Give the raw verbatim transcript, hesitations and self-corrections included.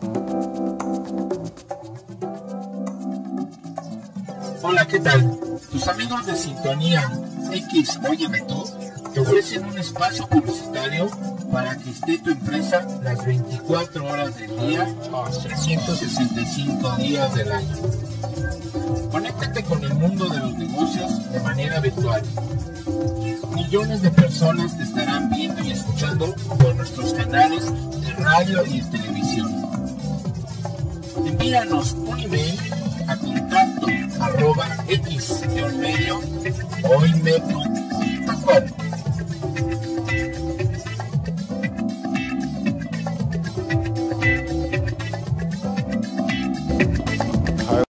Hola, ¿qué tal? Tus amigos de Sintonía X, Óyeme Tú, te ofrecen un espacio publicitario para que esté tu empresa las veinticuatro horas del día, trescientos sesenta y cinco días del año. Conéctate con el mundo de los negocios de manera virtual. Millones de personas te estarán viendo y escuchando por nuestros canales de radio y de televisión. Envíanos un email a contacto arroba x medio o inmedio punto com.